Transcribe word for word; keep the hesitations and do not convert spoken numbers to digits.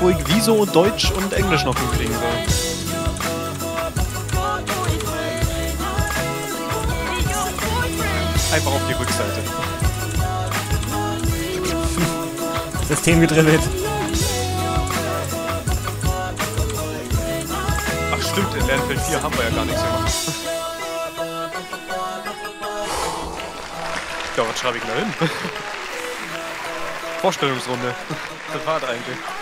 wo ich Wieso, Deutsch und Englisch noch hinkriegen soll. Einfach auf die Rückseite. System gedribbelt. Ach stimmt, in Lernfeld vier haben wir ja gar nichts gemacht. Ja, was schreibe ich da hin? Vorstellungsrunde. Das war das eigentlich.